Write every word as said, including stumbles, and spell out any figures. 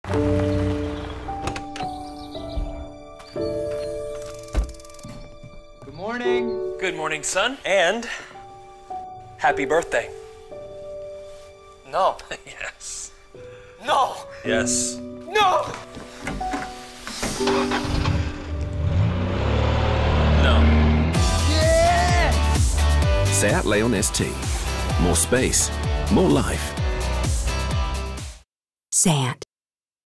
Good morning. Good morning, son. And happy birthday. No. Yes. No. Yes. No. No. Yes. Seat Leon S T. More space, more life. Seat.